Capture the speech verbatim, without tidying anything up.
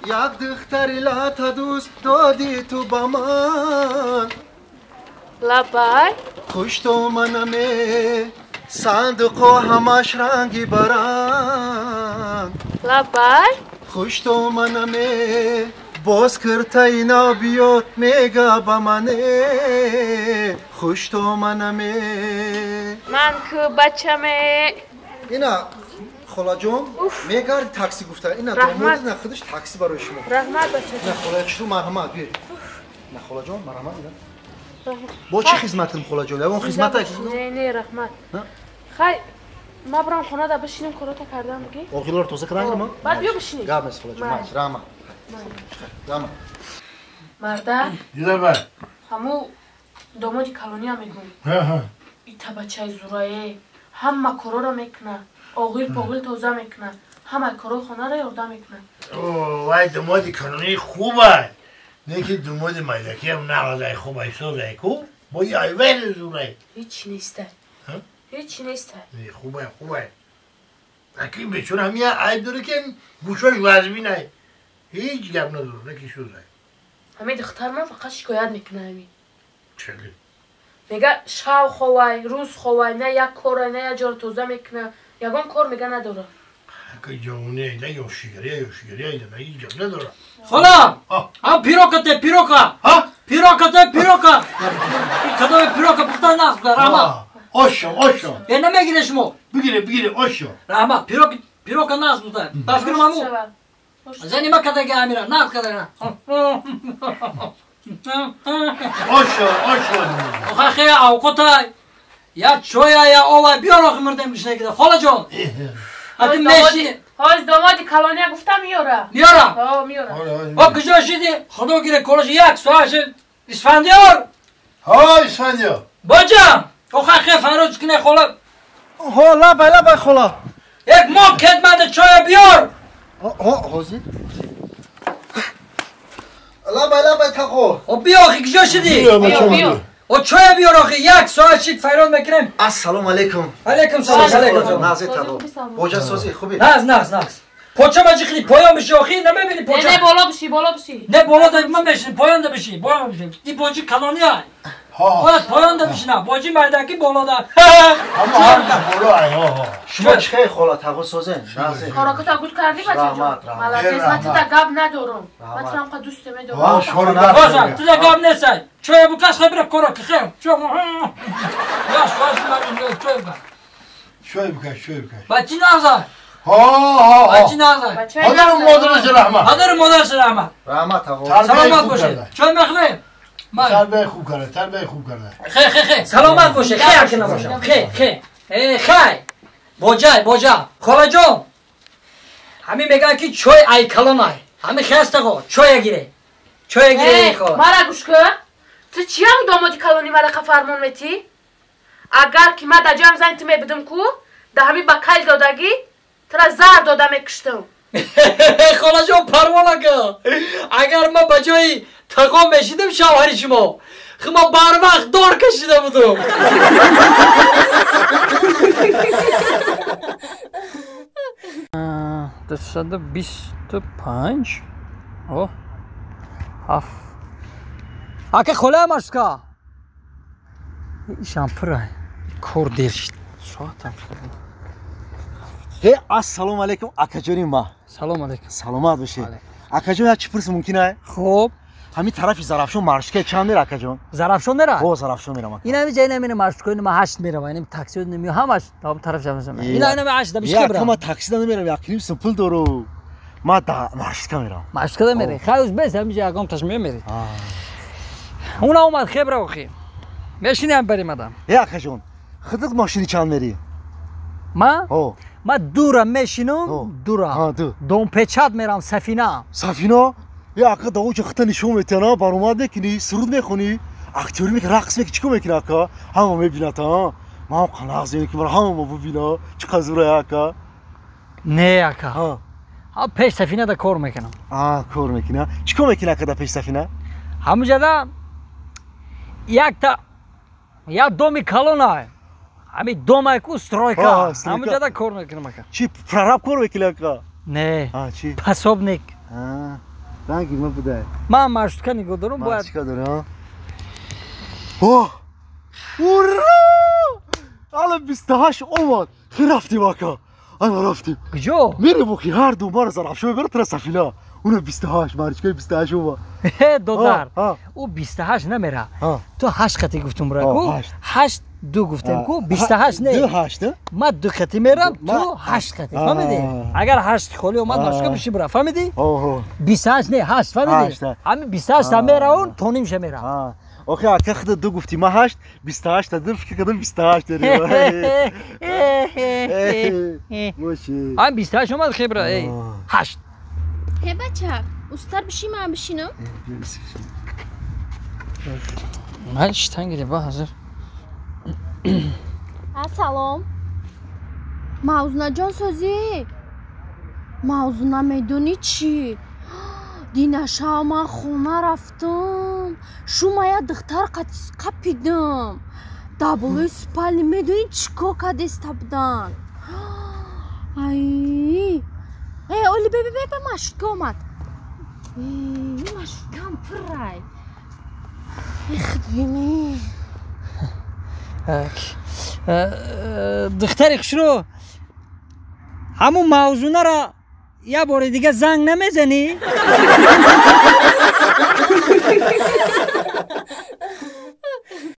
یک دختری لاتا دوست دادی تو با من لبای خوش تو منمه صندوق همش رنگی برنگ لبای خوش تو منمه باز کرتا اینا بیاد میگه با منه خوش تو منمه من که بچمه اینا خاله جون میگه تاکسی گفته اینا داماد نه خودش تاکسی برای شما رحمت بچه نه خاله چطور مرحمت بیار نه خاله جون مرحمت اینا با چی خدمت کنم خاله جون اون خدمت ای نه نه رحمت خیر ما برام خونه دا بشینیم کاراتا کردم دیگه اوغیلار توزه کردن ما بعد بیا بشینیم گام است خاله جون ماش رحمت رحمت مردا دیدم من همو دامادی کلونی هم میگم ها ها این بچه زورایه همه کارا رو میکنه آغیل پاغیل توزه میکنه همه کارا خانه رو یارده میکنه اوه وای دمادی کانونی خوبه نه که دمادی مایلکی هم نغازه خوبه سازه کو با یه ایوه زوره هیچ نیسته هیچ نیسته نه خوبه خوبه اکی بچون هم یه عیب داره که گوشاش وزبی نه هیچ گب نداره نه که شوزه همه دختر من فقط شکایت میکنه همین چلی میگه شاو خواه روز خواه نه یک کار نه یک جار توزه میکنه یکم کار میگه نداره که جوونه ایده یا شیگری یا شیگری ایده نه هیچ گب نداره خالا هم پیروکته پیروکا ها پیروکته پیروکا این کدام پیروکا پختن نخ کن رحمت آشو آشو یه نمیگیره شما بگیره بگیره آشو رحمت پیروک پیروکا نخ بودن دست کنم همو زنی ما کده که امیره نخ کده نه آشو آشو آخه خیلی اوقاتای یا چویا یا آوه بیار آخه مردم بشنه کده خالا جان حتی میشی های دامادی کلانیا گفتم میاره میارم آه میاره با کجا شدی خدا گیره کلش یک ساعت اسفندیار ها اسفندیار باجم آخه خیلی فروز کنه خالا ها لبای لبای خاله یک ما خدمت چای بیار ها حاضر لبای لبای تقو او بیا آخه کجا شدی بیا بیا بچه بیا بیا او چای بیار آخه یک ساعت شد فیران میکنیم السلام علیکم علیکم سلام علیکم نازی تقو بوجه سازی خوبی ناز ناز ناز پوچه ماجی خیلی پایان بشی آخه نمیبینی نه پوچه نه بالا بشی بالا بشی نه بالا دا من بشین پایان دا بشی پایان بشی این بوجی کلانی های ها باید پایان دا بشی نه بوجی میدکی بالا دا اما هم بولو ای ها ها شما چه خاله تقو سازن نازی کاراکتا گود کردی بچه جان رحمت، رحمت. مالک اسمت تا گاب ندارم رحمت. من هم دوست ها میدارم شور باشم تو دا گام نیستی چای بکش خیلی برای کارا که خیلی چای باش باش من چای بکش شوی بکش شوی بکش بچی نازای ها ها ها بچی نازای بچه حاضر مادرش رحمت حاضر مادرش رحمت رحمت تقو سلامت باشه چای میخویم تربیه خوب کرده تربیه خوب کرده خی خی خی سلامت باشه خی اکی نباشم خی خی خی بوجه بوجه خاله جان همین میگن که چای ای کلان ای همین خسته خو چای گیره چای گیره خاله مرا گوش کن تو چی هم دامادی کلانی مرا فرمان میتی اگر که من دا جام زنت میبدم کو دا همین با کل دادگی ترا زر داده میکشتم خاله جان پروانه که اگر ما بجای تقام میشیدم شوهر شما خب ما بر وقت دار کشیده بودم دویست و بیست و پنج اوه هفت اگه خله مشکا ایشان پره کور دیر شد شاید هم شد هی السلام علیکم اکاجونی ما سلام علیکم سلامت باشی اکاجون یا چی پرس ممکنه خوب همین طرفی زرافشون مارشکه چند میره اکاجون زرافشان میره او زرافشون میرم این همه جای نمیره مارشکوی ما هشت میره و این تاکسی نمیو همش تا طرف جمع میره این همه هشت دمیش یا برم کما تاکسی دا نمیرم یا کلیم سمپل دارو ما دا مارشکه میرم مارشکه میره خیلی بس همین جا اگام تاش میره اون اومد خبره اخی میشینم بریم مدام یا اکاجون خودت ماشینی چند میری ما او ما دورم میشینم دورم ها دو دون پچات میرم سفینه سفینه یا اکا داو که خطا نشون میتونه برآمد میکنی سرود میخونی اکتوری میکنی رقص میکنی چیکار میکنی اکا همه میبینه تا ما هم قناع زنی که مرا همه ببینه چقدر زوره اکا نه اکا ها ها پیش سفینه دا کار میکنم آه کار میکنه چیکار میکنی اکا دا پیش سفینه همونجا دا یک تا یا دومی کلونه همین دومای کو استرویکا همونجا دا کار میکنم اکا چی پراراب کار میکنی اکا نه آه چی پاسوبنیک آه رنگی ما بوده من مشتکه نگاه دارم باید مشتکه داره ها اوه اورا الان بیست و هشت اومد خیلی رفتیم آکا الان رفتیم کجا؟ میره بخی هر دو بار زرف شو بره تر سفیلا اونو بیست و هشت مارچکه بیست و هشت اومد دادر ها. او بیست و هشت نمیره ها. تو هشت خطی گفتم برای آه، کو هشت. هشت دو گفتم کو بیست و هشت دو نه هشت ها؟ من دو خطی میرم ما- تو هشت خطی آه. فهمیدی؟ اگر هشت خالی اومد آه. مشکل بشی برای فهمیدی؟ اوه بیست و هشت نه هشت فهمیدی؟ هشت، آه. همین بیست و هشت هم میره اون تو نمیشه میره ها اوکی اکه خود دو گفتی ما هشت بیست و هشت دادم فکر کردم بیست و هشت داری باشه هم بیست و هشت اومد خیلی برای آه. هشت هی بچه اوستر بشی من بشینم من شتن گریبا حاضر سلام موزونه جان سازی موزونه میدونی چی دینه شب من خونه رفتم شما دختر قپیدم دابلوی سپالی میدونی چیکار کرده استبدن ای ای اولی ببی ببی مشکه اومد این مشکه هم پرای اخدینی دختر خشرو همون موضوع را یه بار دیگه زنگ نمیزنی؟